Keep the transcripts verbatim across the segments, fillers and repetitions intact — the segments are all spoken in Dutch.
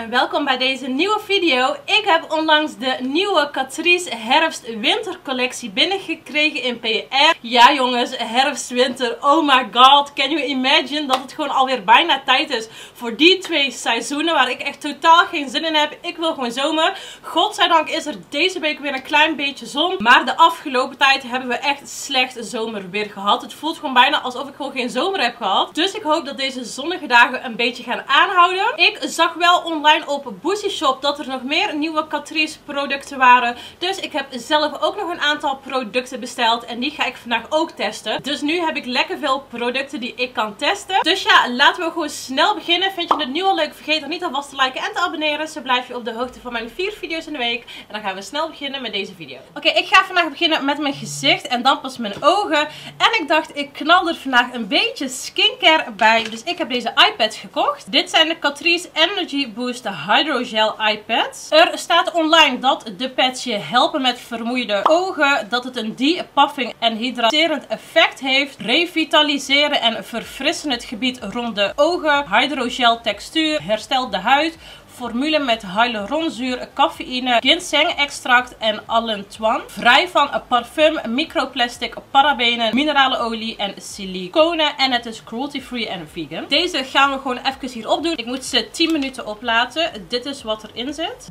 en welkom bij deze nieuwe video. Ik heb onlangs de nieuwe Catrice herfst-winter collectie binnengekregen in P R. Ja jongens, herfst-winter, oh my god. Can you imagine dat het gewoon alweer bijna tijd is voor die twee seizoenen waar ik echt totaal geen zin in heb. Ik wil gewoon zomer. Godzijdank is er deze week weer een klein beetje zon. Maar de afgelopen tijd hebben we echt slecht zomerweer gehad. Het voelt gewoon bijna alsof ik gewoon geen zomer heb gehad. Dus ik hoop dat deze zonnige dagen een beetje gaan aanhouden. Ik zag wel online op Boozy Shop dat er nog meer nieuwe Catrice producten waren. Dus ik heb zelf ook nog een aantal producten besteld. En die ga ik vandaag ook testen. Dus nu heb ik lekker veel producten die ik kan testen. Dus ja, laten we gewoon snel beginnen. Vind je het nu al leuk? Vergeet dan niet alvast te liken en te abonneren. Zo blijf je op de hoogte van mijn vier video's in de week. En dan gaan we snel beginnen met deze video. Oké, okay, ik ga vandaag beginnen met mijn gezicht en dan pas mijn ogen. En ik dacht, ik knal er vandaag een beetje skincare bij. Dus ik heb deze iPads gekocht. Dit zijn de Catrice Energy Boost Hydrogel iPads. Er staat online dat de pads je helpen met vermoeide ogen. Dat het een depuffing en hydraterend effect heeft. Revitaliseren en verfrissen het gebied rond de ogen. Hydrogel textuur herstelt de huid. Formule met hyaluronzuur, cafeïne, ginseng-extract en allantoin. Vrij van parfum, microplastic, parabenen, mineralenolie en siliconen. En het is cruelty-free en vegan. Deze gaan we gewoon even hierop doen. Ik moet ze tien minuten oplaten. Dit is wat erin zit.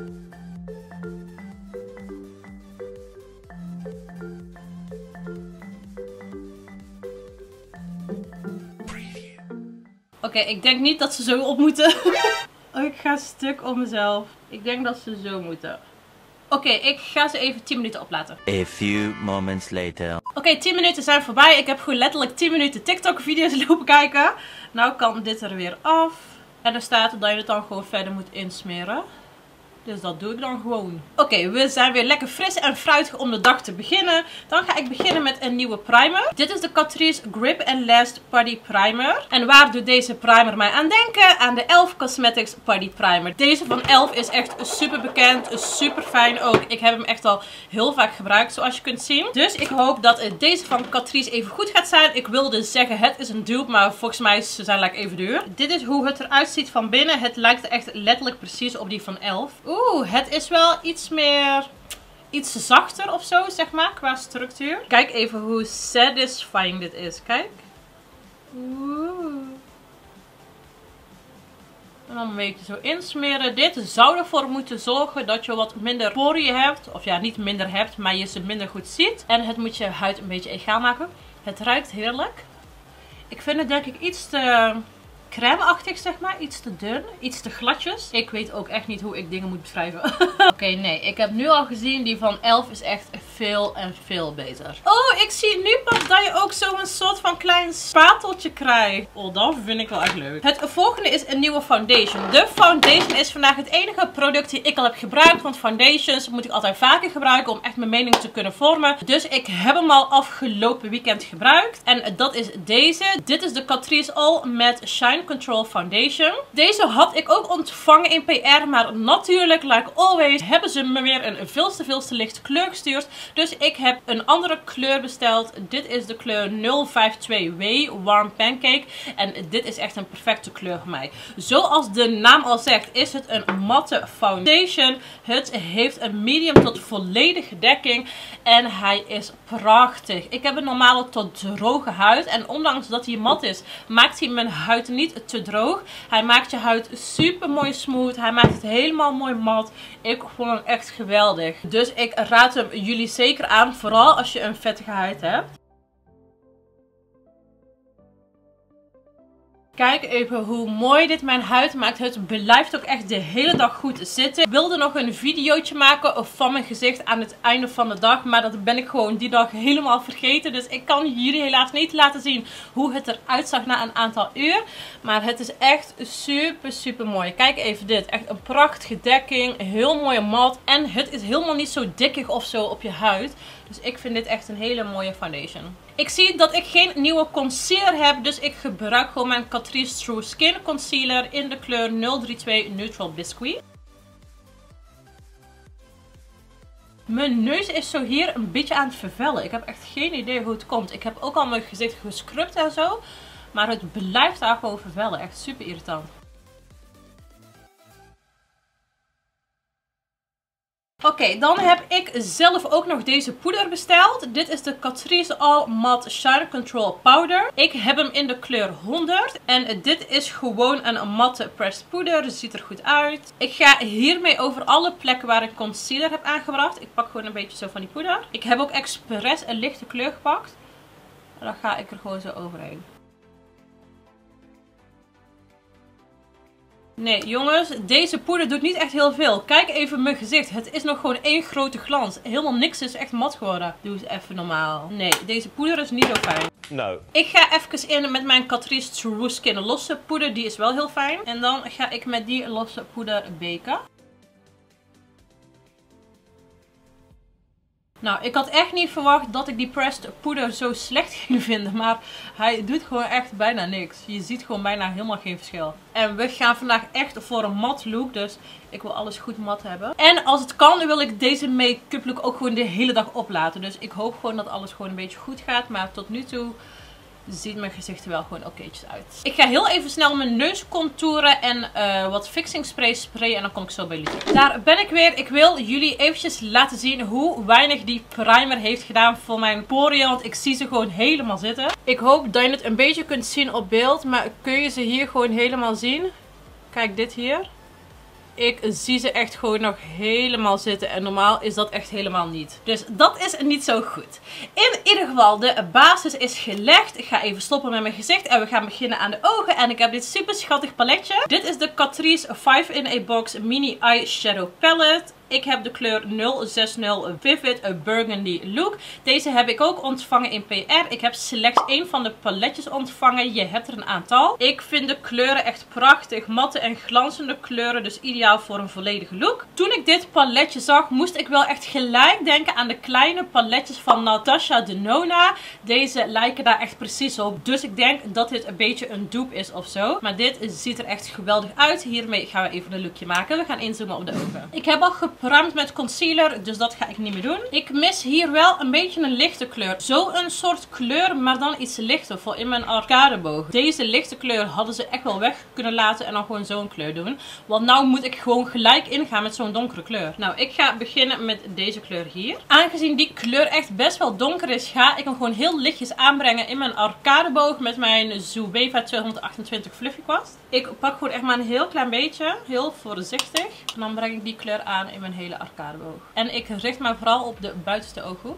Oké, okay, ik denk niet dat ze zo op moeten. Oh, ik ga stuk om mezelf. Ik denk dat ze zo moeten. Oké, okay, ik ga ze even tien minuten oplaten. A few moments later. Oké, okay, tien minuten zijn voorbij. Ik heb gewoon letterlijk tien minuten TikTok video's lopen kijken. Nou kan dit er weer af. En er staat dat je het dan gewoon verder moet insmeren. Dus dat doe ik dan gewoon. Oké, okay, we zijn weer lekker fris en fruitig om de dag te beginnen. Dan ga ik beginnen met een nieuwe primer. Dit is de Catrice Grip and Last Putty Primer. En waar doet deze primer mij aan denken? Aan de Elf Cosmetics Putty Primer. Deze van Elf is echt super bekend, super fijn ook. Ik heb hem echt al heel vaak gebruikt, zoals je kunt zien. Dus ik hoop dat deze van Catrice even goed gaat zijn. Ik wilde zeggen, het is een dupe, maar volgens mij zijn ze like even duur. Dit is hoe het eruit ziet van binnen. Het lijkt echt letterlijk precies op die van Elf. Oeh, het is wel iets meer, iets zachter of zo, zeg maar, qua structuur. Kijk even hoe satisfying dit is, kijk. Oeh. En dan een beetje zo insmeren. Dit zou ervoor moeten zorgen dat je wat minder poriën hebt. Of ja, niet minder hebt, maar je ze minder goed ziet. En het moet je huid een beetje egaal maken. Het ruikt heerlijk. Ik vind het denk ik iets te crème-achtig, zeg maar. Iets te dun. Iets te gladjes. Ik weet ook echt niet hoe ik dingen moet beschrijven. Oké, okay, nee. Ik heb nu al gezien, die van Elf is echt veel en veel beter. Oh, ik zie nu pas dat je ook zo'n soort van klein spateltje krijgt. Oh, dat vind ik wel echt leuk. Het volgende is een nieuwe foundation. De foundation is vandaag het enige product die ik al heb gebruikt. Want foundations moet ik altijd vaker gebruiken om echt mijn mening te kunnen vormen. Dus ik heb hem al afgelopen weekend gebruikt. En dat is deze. Dit is de Catrice All Matte Shine Control Foundation. Deze had ik ook ontvangen in P R, maar natuurlijk, like always, hebben ze me weer een veel te veel te licht kleur gestuurd. Dus ik heb een andere kleur besteld. Dit is de kleur nul vijf twee W Warm Pancake. En dit is echt een perfecte kleur voor mij. Zoals de naam al zegt, is het een matte foundation. Het heeft een medium tot volledige dekking. En hij is prachtig. Ik heb een normale tot droge huid. En ondanks dat hij mat is, maakt hij mijn huid niet te droog. Hij maakt je huid super mooi smooth. Hij maakt het helemaal mooi mat. Ik vond hem echt geweldig. Dus ik raad hem jullie zeker aan. Vooral als je een vettige huid hebt. Kijk even hoe mooi dit mijn huid maakt. Het blijft ook echt de hele dag goed zitten. Ik wilde nog een videootje maken van mijn gezicht aan het einde van de dag. Maar dat ben ik gewoon die dag helemaal vergeten. Dus ik kan jullie helaas niet laten zien hoe het eruit zag na een aantal uur. Maar het is echt super super mooi. Kijk even dit. Echt een prachtige dekking. Heel mooie mat. En het is helemaal niet zo dikkig of zo op je huid. Dus ik vind dit echt een hele mooie foundation. Ik zie dat ik geen nieuwe concealer heb. Dus ik gebruik gewoon mijn Catrice True Skin Concealer in de kleur nul drie twee Neutral Biscuit. Mijn neus is zo hier een beetje aan het vervellen. Ik heb echt geen idee hoe het komt. Ik heb ook al mijn gezicht gescrubt en zo. Maar het blijft daar gewoon vervellen. Echt super irritant. Oké, okay, dan heb ik zelf ook nog deze poeder besteld. Dit is de Catrice All Matte Shine Control Powder. Ik heb hem in de kleur honderd. En dit is gewoon een matte pressed poeder. Ziet er goed uit. Ik ga hiermee over alle plekken waar ik concealer heb aangebracht. Ik pak gewoon een beetje zo van die poeder. Ik heb ook expres een lichte kleur gepakt. En dan ga ik er gewoon zo overheen. Nee jongens, deze poeder doet niet echt heel veel. Kijk even mijn gezicht. Het is nog gewoon één grote glans. Helemaal niks is echt mat geworden. Doe eens even normaal. Nee, deze poeder is niet zo fijn. No. Ik ga even in met mijn Catrice True Skin losse poeder. Die is wel heel fijn. En dan ga ik met die losse poeder beken. Nou, ik had echt niet verwacht dat ik die pressed poeder zo slecht ging vinden. Maar hij doet gewoon echt bijna niks. Je ziet gewoon bijna helemaal geen verschil. En we gaan vandaag echt voor een mat look. Dus ik wil alles goed mat hebben. En als het kan, wil ik deze make-up look ook gewoon de hele dag oplaten. Dus ik hoop gewoon dat alles gewoon een beetje goed gaat. Maar tot nu toe ziet mijn gezicht er wel gewoon okéetjes uit. Ik ga heel even snel mijn neus contouren en uh, wat fixing spray sprayen en dan kom ik zo bij jullie terug. Daar ben ik weer. Ik wil jullie eventjes laten zien hoe weinig die primer heeft gedaan voor mijn poriën. Want ik zie ze gewoon helemaal zitten. Ik hoop dat je het een beetje kunt zien op beeld. Maar kun je ze hier gewoon helemaal zien? Kijk dit hier. Ik zie ze echt gewoon nog helemaal zitten. En normaal is dat echt helemaal niet. Dus dat is niet zo goed. In ieder geval, de basis is gelegd. Ik ga even stoppen met mijn gezicht. En we gaan beginnen aan de ogen. En ik heb dit super schattig paletje. Dit is de Catrice vijf in a Box Mini Eyeshadow Palette. Ik heb de kleur nul zes nul Vivid Burgundy Look. Deze heb ik ook ontvangen in P R. Ik heb slechts één van de paletjes ontvangen. Je hebt er een aantal. Ik vind de kleuren echt prachtig. Matte en glanzende kleuren. Dus ideaal voor een volledige look. Toen ik dit paletje zag, moest ik wel echt gelijk denken aan de kleine paletjes van Natasha Denona. Deze lijken daar echt precies op. Dus ik denk dat dit een beetje een dupe is of zo. Maar dit ziet er echt geweldig uit. Hiermee gaan we even een lookje maken. We gaan inzoomen op de ogen. Ik heb al geprimed met concealer, dus dat ga ik niet meer doen. Ik mis hier wel een beetje een lichte kleur. Zo'n soort kleur, maar dan iets lichter voor in mijn arcadeboog. Deze lichte kleur hadden ze echt wel weg kunnen laten en dan gewoon zo'n kleur doen. Want nou moet ik gewoon gelijk ingaan met zo'n donkere kleur. Nou, ik ga beginnen met deze kleur hier. Aangezien die kleur echt best wel donker is, ga ik hem gewoon heel lichtjes aanbrengen in mijn arcadeboog met mijn Zoeva tweehonderdachtentwintig Fluffy Kwast. Ik pak gewoon echt maar een heel klein beetje, heel voorzichtig. En dan breng ik die kleur aan in mijn hele arcadeboog. En ik richt me vooral op de buitenste ooghoek.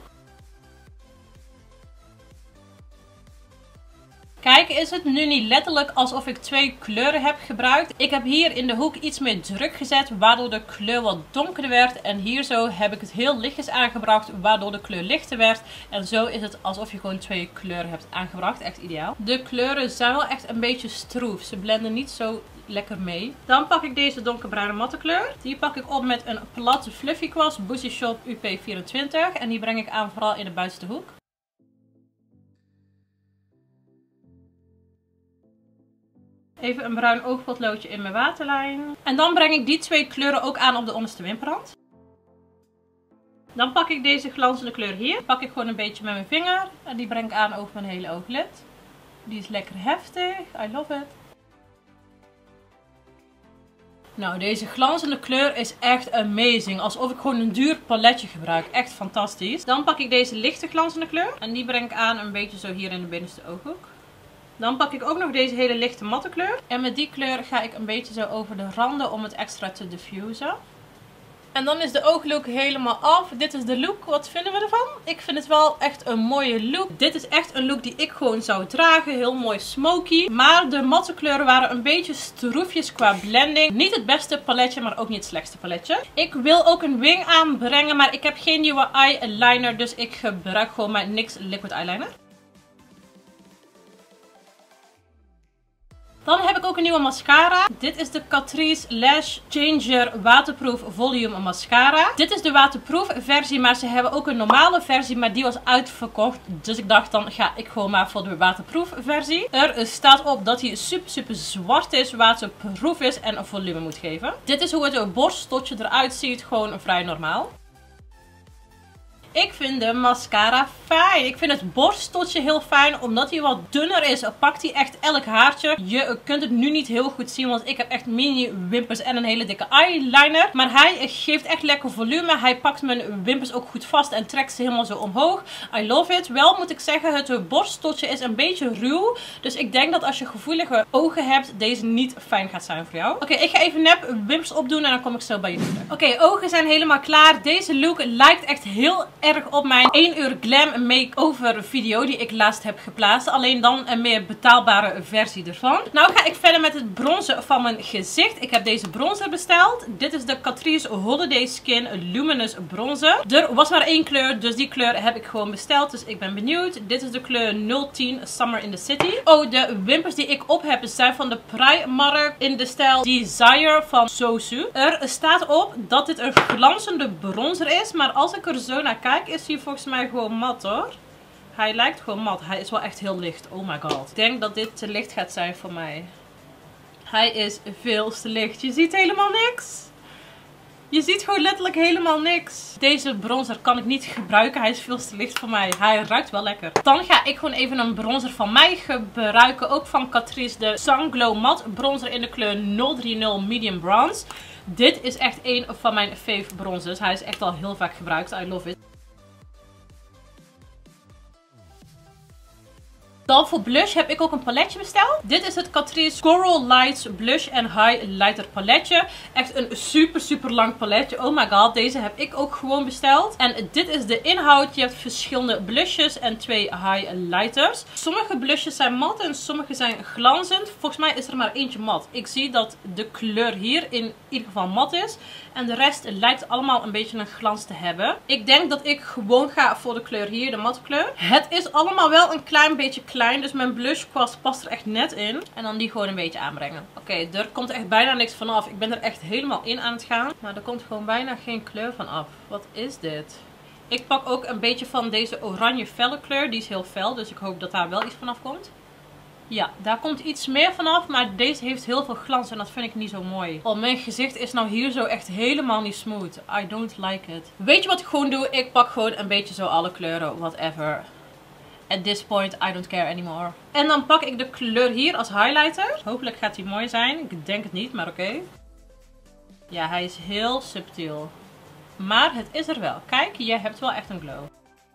Kijk, is het nu niet letterlijk alsof ik twee kleuren heb gebruikt. Ik heb hier in de hoek iets meer druk gezet, waardoor de kleur wat donkerder werd. En hier zo heb ik het heel lichtjes aangebracht, waardoor de kleur lichter werd. En zo is het alsof je gewoon twee kleuren hebt aangebracht. Echt ideaal. De kleuren zijn wel echt een beetje stroef. Ze blenden niet zo lekker mee. Dan pak ik deze donkerbruine matte kleur. Die pak ik op met een platte fluffy kwast, Boozy Shop U P vierentwintig. En die breng ik aan vooral in de buitenste hoek. Even een bruin oogpotloodje in mijn waterlijn. En dan breng ik die twee kleuren ook aan op de onderste wimperrand. Dan pak ik deze glanzende kleur hier. Pak ik gewoon een beetje met mijn vinger. En die breng ik aan over mijn hele ooglid. Die is lekker heftig. I love it. Nou, deze glanzende kleur is echt amazing. Alsof ik gewoon een duur paletje gebruik. Echt fantastisch. Dan pak ik deze lichte glanzende kleur. En die breng ik aan een beetje zo hier in de binnenste ooghoek. Dan pak ik ook nog deze hele lichte matte kleur. En met die kleur ga ik een beetje zo over de randen om het extra te diffusen. En dan is de ooglook helemaal af. Dit is de look. Wat vinden we ervan? Ik vind het wel echt een mooie look. Dit is echt een look die ik gewoon zou dragen. Heel mooi smoky. Maar de matte kleuren waren een beetje stroefjes qua blending. Niet het beste paletje, maar ook niet het slechtste paletje. Ik wil ook een wing aanbrengen, maar ik heb geen nieuwe eyeliner. Dus ik gebruik gewoon mijn N Y X Liquid Eyeliner. Dan heb ik ook een nieuwe mascara. Dit is de Catrice Lash Changer Waterproof Volume Mascara. Dit is de waterproof versie, maar ze hebben ook een normale versie, maar die was uitverkocht. Dus ik dacht, dan ga ik gewoon maar voor de waterproof versie. Er staat op dat hij super super zwart is, waterproof is en een volume moet geven. Dit is hoe het borsteltje eruit ziet, gewoon vrij normaal. Ik vind de mascara fijn. Ik vind het borsteltje heel fijn. Omdat hij wat dunner is, pakt hij echt elk haartje. Je kunt het nu niet heel goed zien, want ik heb echt mini wimpers en een hele dikke eyeliner. Maar hij geeft echt lekker volume. Hij pakt mijn wimpers ook goed vast en trekt ze helemaal zo omhoog. I love it. Wel moet ik zeggen, het borsteltje is een beetje ruw. Dus ik denk dat als je gevoelige ogen hebt, deze niet fijn gaat zijn voor jou. Oké, okay, ik ga even nep wimpers opdoen en dan kom ik zo bij je terug. Oké, okay, ogen zijn helemaal klaar. Deze look lijkt echt heel erg op mijn één uur glam makeover video die ik laatst heb geplaatst. Alleen dan een meer betaalbare versie ervan. Nou ga ik verder met het bronzen van mijn gezicht. Ik heb deze bronzer besteld. Dit is de Catrice Holiday Skin Luminous Bronzer. Er was maar één kleur, dus die kleur heb ik gewoon besteld. Dus ik ben benieuwd. Dit is de kleur nul tien Summer in the City. Oh, de wimpers die ik op heb zijn van de Primark in de stijl Desire van Sosu. Er staat op dat dit een glanzende bronzer is. Maar als ik er zo naar kijk, is hij volgens mij gewoon mat hoor. Hij lijkt gewoon mat. Hij is wel echt heel licht. Oh my god. Ik denk dat dit te licht gaat zijn voor mij. Hij is veel te licht. Je ziet helemaal niks. Je ziet gewoon letterlijk helemaal niks. Deze bronzer kan ik niet gebruiken. Hij is veel te licht voor mij. Hij ruikt wel lekker. Dan ga ik gewoon even een bronzer van mij gebruiken. Ook van Catrice. De Sunglow Matte bronzer in de kleur nul drie nul Medium Bronze. Dit is echt een van mijn fave bronzers. Hij is echt al heel vaak gebruikt. I love it. Dan voor blush heb ik ook een paletje besteld. Dit is het Catrice Coral Lights Blush and Highlighter paletje. Echt een super super lang paletje. Oh my god, deze heb ik ook gewoon besteld. En dit is de inhoud. Je hebt verschillende blushes en twee highlighters. Sommige blushes zijn mat en sommige zijn glanzend. Volgens mij is er maar eentje mat. Ik zie dat de kleur hier in ieder geval mat is. En de rest lijkt allemaal een beetje een glans te hebben. Ik denk dat ik gewoon ga voor de kleur hier, de matte kleur. Het is allemaal wel een klein beetje klein. Dus mijn blush kwast past er echt net in. En dan die gewoon een beetje aanbrengen. Oké, okay, er komt echt bijna niks vanaf. Ik ben er echt helemaal in aan het gaan. Maar er komt gewoon bijna geen kleur van af. Wat is dit? Ik pak ook een beetje van deze oranje felle kleur. Die is heel fel, dus ik hoop dat daar wel iets vanaf komt. Ja, daar komt iets meer vanaf, maar deze heeft heel veel glans en dat vind ik niet zo mooi. Oh, mijn gezicht is nou hier zo echt helemaal niet smooth. I don't like it. Weet je wat ik gewoon doe? Ik pak gewoon een beetje zo alle kleuren, whatever. At this point, I don't care anymore. En dan pak ik de kleur hier als highlighter. Hopelijk gaat die mooi zijn. Ik denk het niet, maar oké. Okay. Ja, hij is heel subtiel. Maar het is er wel. Kijk, je hebt wel echt een glow.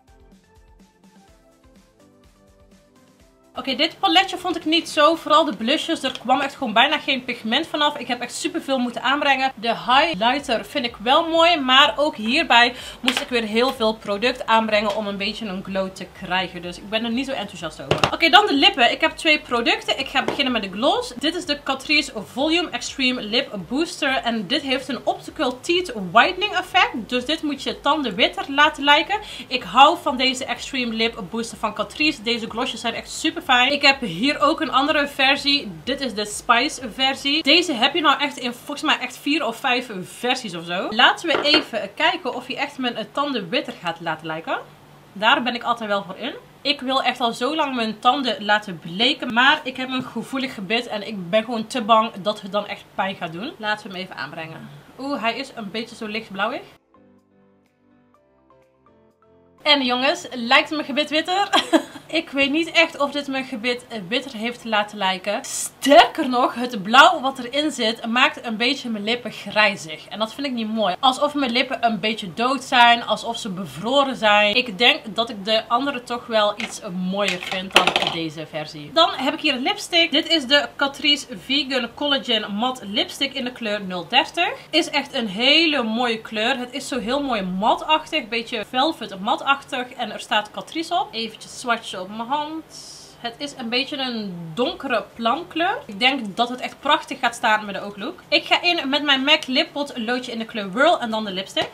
Oké, okay, dit paletje vond ik niet zo. Vooral de blushes. Er kwam echt gewoon bijna geen pigment vanaf. Ik heb echt super veel moeten aanbrengen. De highlighter vind ik wel mooi. Maar ook hierbij moest ik weer heel veel product aanbrengen om een beetje een glow te krijgen. Dus ik ben er niet zo enthousiast over. Oké, okay, dan de lippen. Ik heb twee producten. Ik ga beginnen met de gloss. Dit is de Catrice Volume Extreme Lip Booster. En dit heeft een Optical Teeth Whitening effect. Dus dit moet je tanden witter laten lijken. Ik hou van deze Extreme Lip Booster van Catrice. Deze glossjes zijn echt super fijn. Ik heb hier ook een andere versie. Dit is de Spice versie. Deze heb je nou echt in volgens mij echt vier of vijf versies of zo. Laten we even kijken of hij echt mijn tanden witter gaat laten lijken. Daar ben ik altijd wel voor in. Ik wil echt al zo lang mijn tanden laten bleken. Maar ik heb een gevoelig gebit en ik ben gewoon te bang dat het dan echt pijn gaat doen. Laten we hem even aanbrengen. Oeh, hij is een beetje zo lichtblauwig. En jongens, lijkt mijn gebit witter? Ik weet niet echt of dit mijn gebit witter heeft laten lijken. Sterker nog, het blauw wat erin zit maakt een beetje mijn lippen grijzig. En dat vind ik niet mooi. Alsof mijn lippen een beetje dood zijn. Alsof ze bevroren zijn. Ik denk dat ik de andere toch wel iets mooier vind dan deze versie. Dan heb ik hier een lipstick. Dit is de Catrice Vegan Collagen Matte Lipstick in de kleur nul dertig. Is echt een hele mooie kleur. Het is zo heel mooi matachtig. Beetje velvet matachtig. En er staat Catrice op. Eventjes swatchen op mijn hand. Het is een beetje een donkere plumkleur. Ik denk dat het echt prachtig gaat staan met de ooglook. Ik ga in met mijn MAC Lip Pot loodje in de kleur Whirl en dan de lipstick.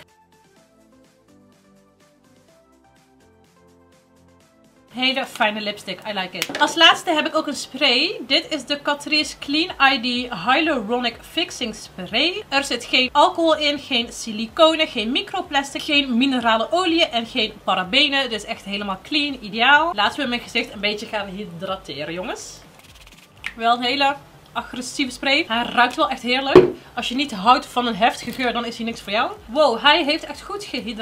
Hele fijne lipstick, I like it. Als laatste heb ik ook een spray. Dit is de Catrice Clean I D Hyaluronic Fixing Spray. Er zit geen alcohol in, geen siliconen, geen microplastic, geen minerale olie en geen parabenen. Dit is echt helemaal clean, ideaal. Laten we mijn gezicht een beetje gaan hydrateren, jongens. Wel een hele agressieve spray. Hij ruikt wel echt heerlijk. Als je niet houdt van een heftige geur, dan is hij niks voor jou. Wow, hij heeft echt goed gehydrateerd.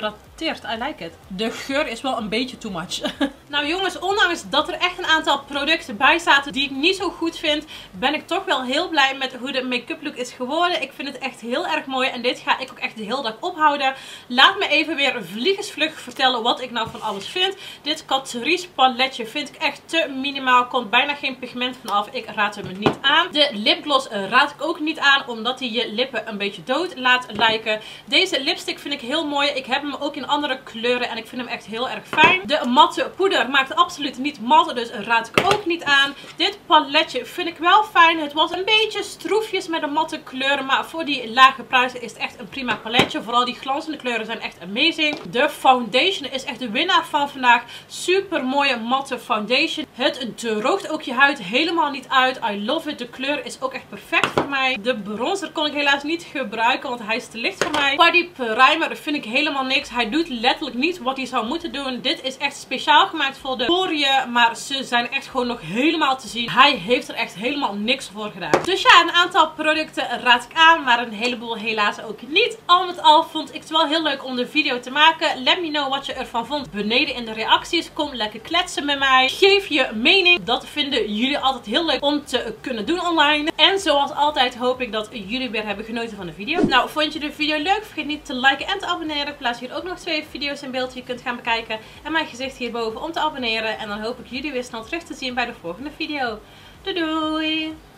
geaccepteerd. I like it. De geur is wel een beetje too much. Nou jongens, ondanks dat er echt een aantal producten bij zaten die ik niet zo goed vind, ben ik toch wel heel blij met hoe de make-up look is geworden. Ik vind het echt heel erg mooi en dit ga ik ook echt de hele dag ophouden. Laat me even weer vliegensvlug vertellen wat ik nou van alles vind. Dit Catrice paletje vind ik echt te minimaal. Komt bijna geen pigment vanaf. Ik raad hem niet aan. De lipgloss raad ik ook niet aan, omdat hij je lippen een beetje dood laat lijken. Deze lipstick vind ik heel mooi. Ik heb hem ook in andere kleuren en ik vind hem echt heel erg fijn. De matte poeder maakt absoluut niet mat, dus raad ik ook niet aan. Dit paletje vind ik wel fijn. Het was een beetje stroefjes met de matte kleuren, maar voor die lage prijzen is het echt een prima paletje. Vooral die glanzende kleuren zijn echt amazing. De foundation is echt de winnaar van vandaag. Super mooie matte foundation. Het droogt ook je huid helemaal niet uit. I love it. De kleur is ook echt perfect voor mij. De bronzer kon ik helaas niet gebruiken, want hij is te licht voor mij. Body primer vind ik helemaal niks. Hij doet letterlijk niet wat hij zou moeten doen. Dit is echt speciaal gemaakt voor de poriën, maar ze zijn echt gewoon nog helemaal te zien. Hij heeft er echt helemaal niks voor gedaan. Dus ja, een aantal producten raad ik aan, maar een heleboel helaas ook niet. Al met al vond ik het wel heel leuk om de video te maken. Let me know wat je ervan vond beneden in de reacties. Kom lekker kletsen met mij. Geef je mening. Dat vinden jullie altijd heel leuk om te kunnen doen online. En zoals altijd hoop ik dat jullie weer hebben genoten van de video. Nou, vond je de video leuk? Vergeet niet te liken en te abonneren. Ik plaats hier ook nog twee video's in beeld die je kunt gaan bekijken. En mijn gezicht hierboven om te abonneren. En dan hoop ik jullie weer snel terug te zien bij de volgende video. Doei doei!